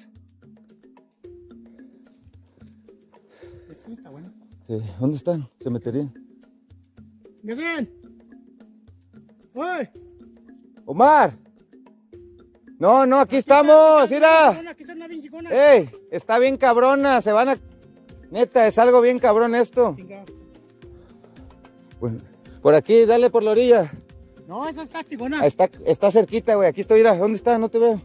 Sí, está bueno. Sí, ¿dónde están? Se meterían. ¿Qué hacen? ¡Uy! ¡Omar! No, no, aquí estamos, mira. Aquí está una bien chingona. ¡Ey! Está bien cabrona, se van a... Neta, es algo bien cabrón esto. Chinga. Bueno, por aquí, dale por la orilla. No, esa está chingona. Ahí Está, está cerquita, güey. Aquí estoy, mira. ¿Dónde está? No te veo.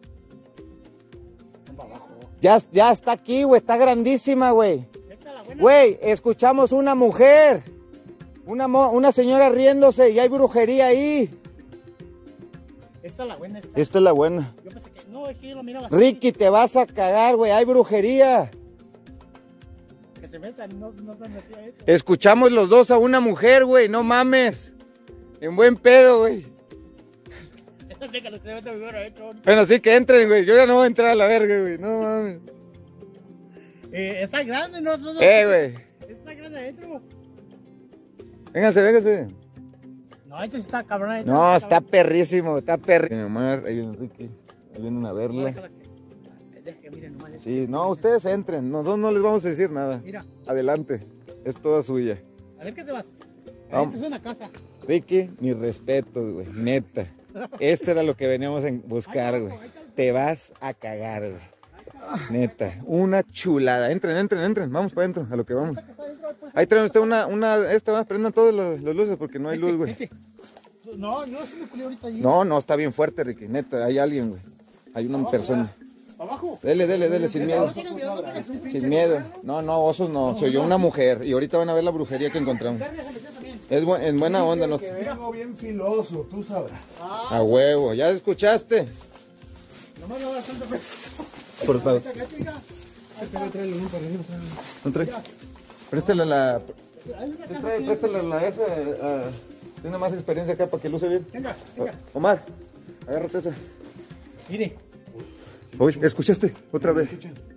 Ya, ya está aquí, güey. Está grandísima, güey. Esta es la buena. Güey, escuchamos una mujer. Una, mo- una señora riéndose y hay brujería ahí. Esta es la buena. Esta. Esta es la buena. Yo pensé que no, es que yo lo miraba así. Ricky, te vas a cagar, güey. Hay brujería. Que se metan, no, no se metía esto. Escuchamos los dos a una mujer, güey. No mames. En buen pedo, güey. Déjalo, se mete mejor adentro. Bueno, sí que entren, güey. Yo ya no voy a entrar a la verga, güey. No mames. Eh, está grande, no, no, no. Eh, güey. Está grande adentro. Vénganse, vénganse. No, esto sí está cabrón. Esto No, está cabrón. perrísimo, está perrísimo. Omar, ahí viene Enrique, ahí vienen a No, verla. déjala que- deja que miren nomás. Sí, no, ustedes entren, nosotros no les vamos a decir nada. Mira, Adelante, es toda suya. a ver qué te vas. Vamos. Esto es una casa. Ricky, mis respetos, güey, neta. Esto era lo que veníamos a buscar, güey. Te vas a cagar, güey. Neta, una chulada. Entren, entren, entren, vamos para adentro, a lo que vamos. Ahí traen usted una, una, esta va, prendan todas las, las luces porque no hay luz, güey. Vete. No, yo sí me culé ahorita allí. No, no, está bien fuerte, Ricky, neta, hay alguien, güey. Hay una persona. Abajo. Dele, dele, dele, sin miedo. No tengas miedo, no tengas un pinche Sin miedo. lugar, No, no, osos no. Se oyó una mujer y ahorita van a ver la brujería que encontramos. ¿no? Se metió también. Es bu- en buena onda, ¿no? Que vengo bien filoso, tú sabrás. A huevo, ¿ya escuchaste? Nomás no bastante. Por favor. Esa gatita. ¿No trae? Préstale la... Hay una Sí, caja trae, aquí. préstale la esa. ah, tiene más experiencia acá para que luce bien. Venga, venga. O- Omar, agárrate esa. Mire, Oye, ¿escuchaste? Otra vez.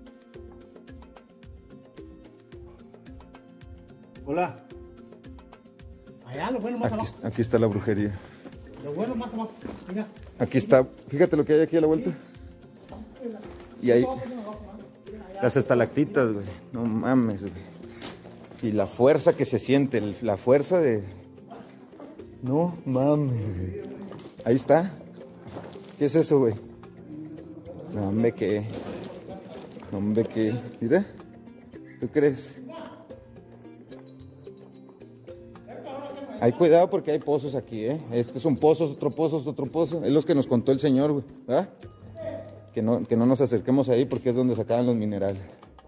Hola. allá lo bueno más Aquí, abajo. aquí está la brujería. Lo bueno más abajo. Mira. Aquí está. Fíjate lo que hay aquí a la vuelta. Y ahí. Las estalactitas, güey. No mames, güey. Y la fuerza que se siente. el- La fuerza de... No mames, güey. Ahí está. ¿Qué es eso, güey? No, hombre, que... No, hombre, que... Mira. ¿Tú crees? Hay cuidado porque hay pozos aquí, ¿eh? Este es un pozo, es otro pozo, es otro pozo. Es los que nos contó el señor, güey. ¿Verdad? Que no, que no nos acerquemos ahí porque es donde sacaban los minerales.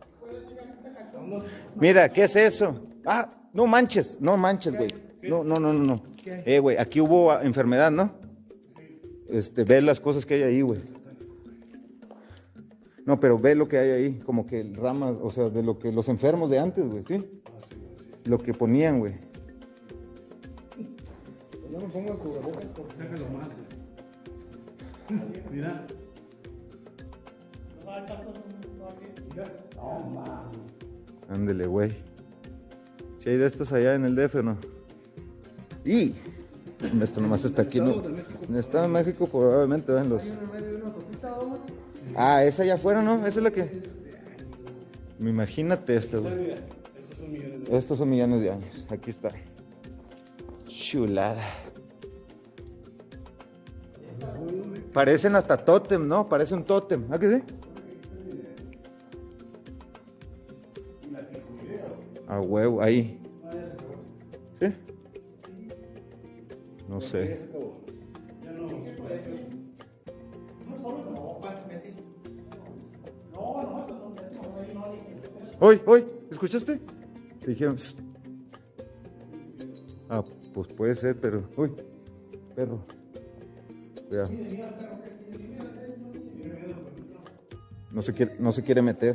Mira, ¿qué es eso? Ah, no manches, no manches, güey. No, no, no, no, no. Eh, güey, aquí hubo ah, enfermedad, ¿no? Este, ve las cosas que hay ahí, güey. No, pero ve lo que hay ahí, como que ramas, o sea, de lo que los enfermos de antes, güey, ¿sí? Lo que ponían, güey. No me pongo el cubrebocas porque sácalo más. Mira. Ándele, güey. Si hay de estas allá en el D F o no. Y esto nomás está aquí, ¿no? En el Estado de México probablemente ven los... Ah, esa ya fueron, ¿no? Esa es la que... Imagínate esto, güey. Estos son millones de años. Aquí está. Chulada. Parecen hasta tótem, ¿no? Parece un tótem. ¿Ah, que sí? A huevo, ahí. ¿Sí? No sé. Hoy, hoy, ¿escuchaste? Te dijeron. "Shh". Ah, pues puede ser, pero. Uy, perro. Cuidado. No se quiere, no se quiere meter.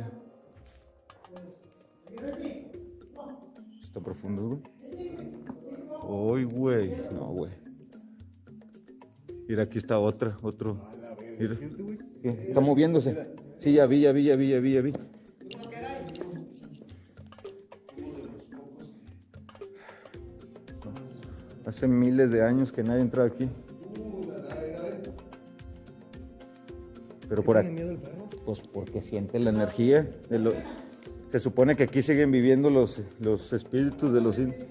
Está profundo, güey. Uy, güey. No, güey. Mira, aquí está otra, otro. Mira. ¿Qué? Está moviéndose. Sí, ya vi, ya vi, ya vi, ya vi, ya vi. Hace miles de años que nadie entró aquí. Pero por aquí, pues porque siente la energía. De lo, se supone que aquí siguen viviendo los, los espíritus de los indios.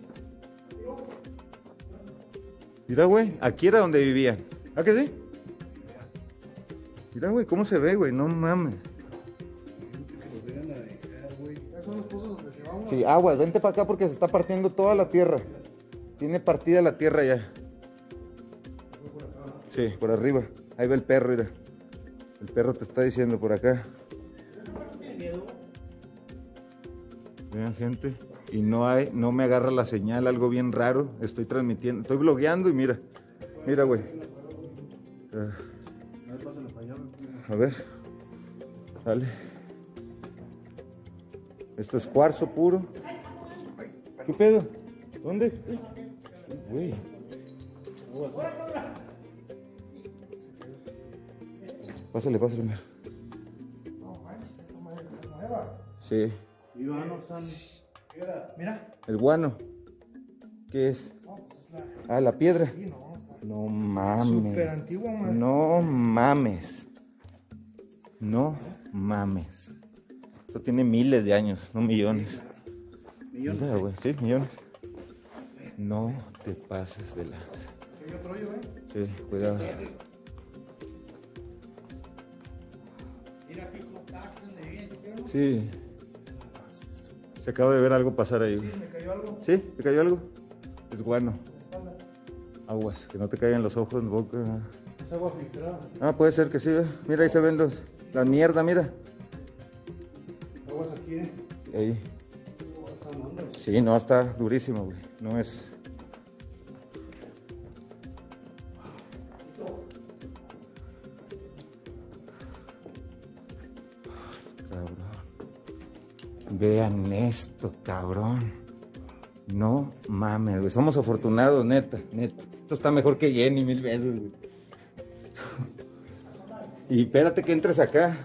Mira, güey, aquí era donde vivían. ¿Ah, que sí? Mira, güey, cómo se ve, güey, no mames. Sí, aguas, vente para acá porque se está partiendo toda la tierra. Tiene partida la tierra ya. Sí, por arriba. Ahí va el perro, mira. El perro te está diciendo por acá. Vean, gente. Y no hay, no me agarra la señal, algo bien raro. Estoy transmitiendo, estoy blogueando y mira. Mira, güey. Ah. A ver. Dale. Esto es cuarzo puro. ¿Qué pedo? ¿Dónde? Güey. Pásale, pásale. Mira. Sí. Mira. El guano. ¿Qué es? Ah, la piedra. No mames. Súper antigua, man. No mames. No mames. Esto tiene miles de años, no millones. Millones. Mira, güey, sí, millones. No te pases de lanza. Sí, cuidado. Mira aquí cómo está, donde viene, ¿no? Sí. Se acaba de ver algo pasar ahí. ¿Me cayó algo? ¿Sí? ¿Te cayó algo? Es guano. Aguas, que no te caigan los ojos en boca. Es agua filtrada. Ah, puede ser que sí. ¿eh? Mira, ahí se ven los... La mierda, mira. Aguas aquí, eh. Ahí. Sí, no, está durísimo, güey. No es... Cabrón. Vean esto, cabrón. No mames, güey. Somos afortunados, neta, neta. Esto está mejor que Jenny mil veces, güey. Y espérate que entres acá.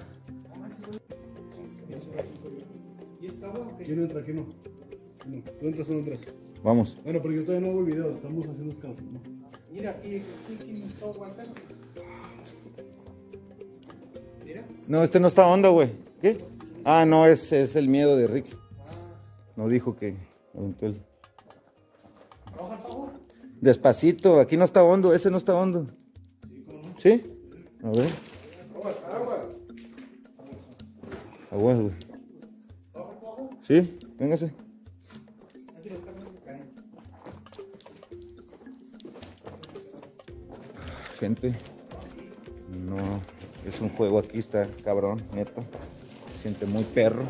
¿Quién entra? ¿Quién no? No, ¿tú entras o no entras? Vamos. Bueno, pero yo todavía no hago el video, estamos haciendo scout, ¿no? Mira, aquí, aquí, aquí, todo guardado. Mira. No, este no está hondo, güey. ¿Qué? Ah, no, es, es el miedo de Rick. No dijo que aventó el... Despacito, aquí no está hondo, ese no está hondo. ¿Sí? A ver. Agua, güey. Sí, véngase. Gente, no, es un juego aquí, está cabrón, neto. Se siente muy perro.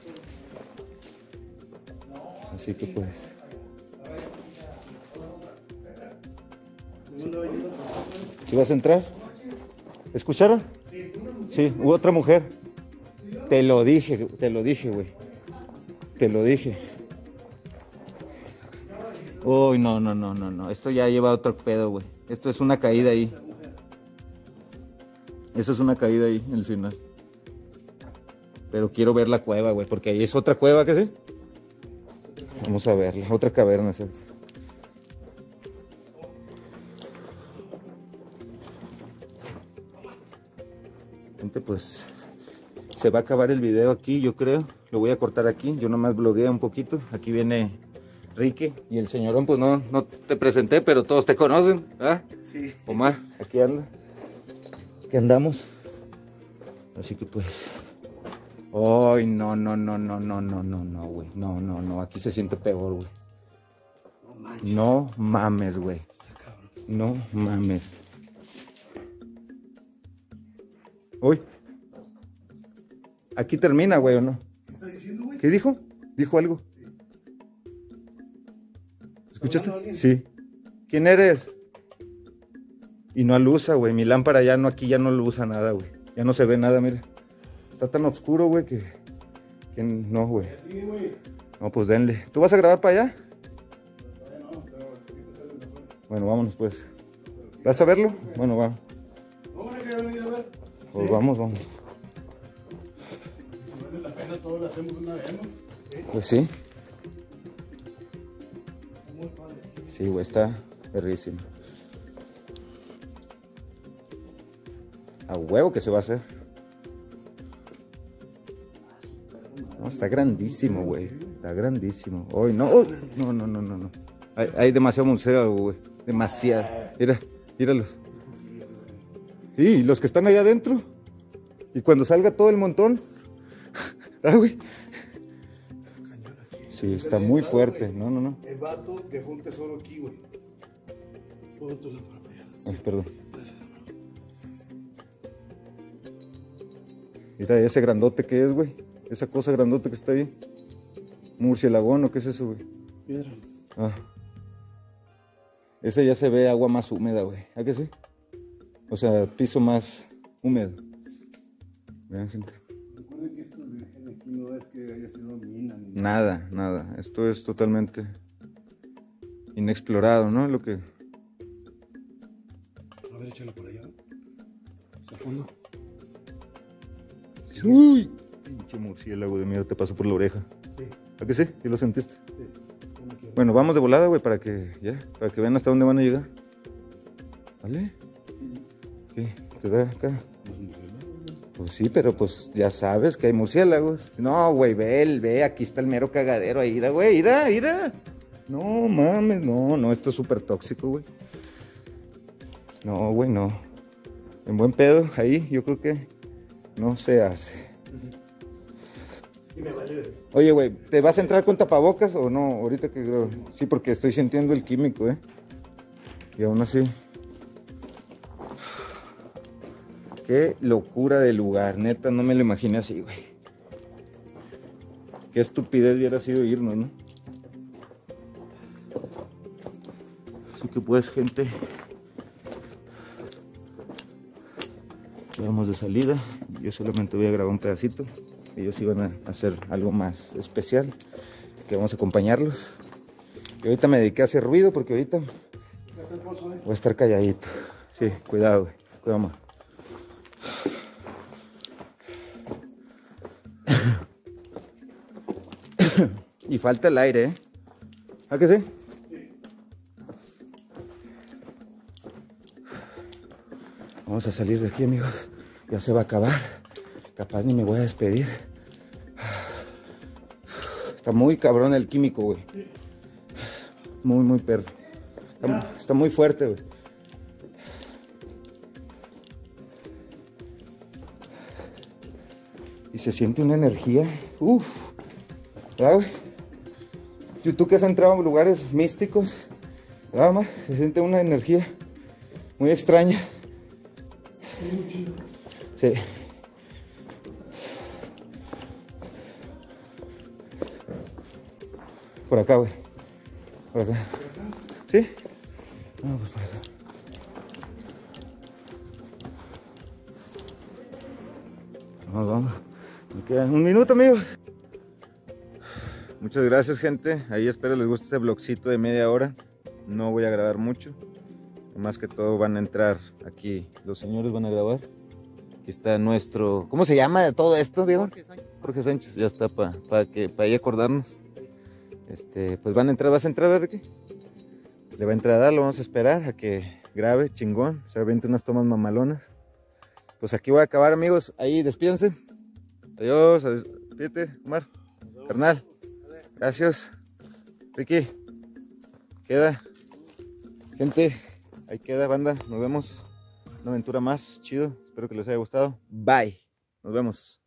Así que pues. ¿Sí vas a entrar? ¿Escucharon? Sí, hubo otra mujer. Te lo dije, te lo dije, güey. Te lo dije. Uy, no, no, no, no, no. Esto ya lleva otro pedo, güey. Esto es una caída ahí. Eso es una caída ahí en el final. Pero quiero ver la cueva, güey, porque ahí es otra cueva, ¿qué sí? Vamos a verla, otra caverna, ¿sí? Gente, pues se va a acabar el video aquí, yo creo. Lo voy a cortar aquí, yo nomás blogueo un poquito. Aquí viene Ricky y el señorón, pues no, no te presenté, pero todos te conocen, ¿ah? Sí. Omar, aquí anda. Aquí andamos. Así que pues... Ay, no, no, no, no, no, no, no, no, güey. No, no, no, aquí se siente peor, güey. No manches. No mames, güey. No mames. Uy. Aquí termina, güey, ¿o no? ¿Qué está diciendo, güey? ¿Qué dijo? ¿Dijo algo? Sí. ¿Escuchaste? Sí. ¿Quién eres? Y no alusa, güey. Mi lámpara ya no, aquí ya no lo usa nada, güey. Ya no se ve nada, mira. Está tan oscuro, güey, que, que no, güey. Sí, güey. No, pues denle. ¿Tú vas a grabar para allá? Todavía no, pero ahorita sales de afuera. Bueno, vámonos, pues. ¿Vas a verlo? Bueno, vamos. No, hombre, que venir a ver. Pues vamos, vamos. Si vale la pena, todos lo hacemos una vez, ¿no? Sí. Pues sí. Está muy padre. Sí, güey, está perrísimo. A huevo que se va a hacer. No, está grandísimo, güey. Está grandísimo. Hoy no. Oh, no, no, no, no, no. Hay, hay demasiado museo, güey. Demasiado. Mira, míralos. Y los que están allá adentro. Y cuando salga todo el montón. Ah, güey. Sí, está muy fuerte. No, no, no. El vato dejó un tesoro aquí, güey. Pon tu lámpara para allá. Ay, perdón. Gracias, hermano. Mira ese grandote que es, güey. Esa cosa grandota que está ahí. Murcielagón, ¿o qué es eso, güey? Piedra. Ah. Ese ya se ve agua más húmeda, güey. ¿A qué sí? O sea, piso más húmedo. Vean, gente. Recuerden que esto de aquí no es que haya sido mina ni Nada, nada. Esto es totalmente inexplorado, ¿no? Lo que... A ver, échalo por allá. Hasta el fondo. ¡Uy! Pinche murciélago de mierda, te pasó por la oreja. Sí, ¿A qué sí? ¿Y lo sentiste? sí. Como quiera. Bueno, vamos de volada, güey, para que ya, para que vean hasta dónde van a llegar. ¿Vale? ¿Qué? ¿Te da acá? Los murciélagos, güey. Pues sí, pero pues ya sabes que hay murciélagos. No, güey, ve, el- ve, aquí está el mero cagadero ahí, mira, güey, mira, mira. No mames, no, no, esto es súper tóxico, güey. No, güey, no. En buen pedo, ahí yo creo que no se hace. Y me vale. Oye, güey, ¿te vas a entrar con tapabocas o no? Ahorita que grabo. Sí, porque estoy sintiendo el químico, ¿eh? Y aún así. Qué locura de lugar, neta, no me lo imaginé así, güey. Qué estupidez hubiera sido irnos, ¿no? Así que pues, gente. Ya vamos de salida. Yo solamente voy a grabar un pedacito. ellos iban a hacer algo más especial, que vamos a acompañarlos. Y ahorita me dediqué a hacer ruido porque ahorita voy a estar calladito. Sí, cuidado, güey. Cuidado, amor. Y falta el aire, ¿eh? ¿A qué sí? Vamos a salir de aquí, amigos. Ya se va a acabar. Capaz ni me voy a despedir. Está muy cabrón el químico, güey. Muy, muy perro. Está, está muy fuerte, güey. Y se siente una energía. Uf. ¿Verdad, güey? Y tú que has entrado en lugares místicos, ¿verdad, Omar? Se siente una energía muy extraña. Sí. Por acá, güey. Por acá. ¿Sí? Vamos pues por acá. Vamos, vamos. Me queda un minuto, amigo. Muchas gracias, gente. Ahí espero les guste este vlogcito de media hora. No voy a grabar mucho. Más que todo van a entrar aquí. Los señores van a grabar. Aquí está nuestro... ¿Cómo se llama de todo esto, Diego? Jorge Sánchez. Jorge Sánchez. Ya está para pa que para ahí acordarnos. Este, pues van a entrar. ¿Vas a entrar, Ricky? Le va a entrar a dar. Lo vamos a esperar a que grabe. Chingón. Se avente unas tomas mamalonas. Pues aquí voy a acabar, amigos. Ahí, despídense. Adiós. Adiós. Despídete, Omar. Carnal. Gracias. Ricky. Queda. Gente. Ahí queda, banda. Nos vemos. Una aventura más. Chido. Espero que les haya gustado. Bye. Nos vemos.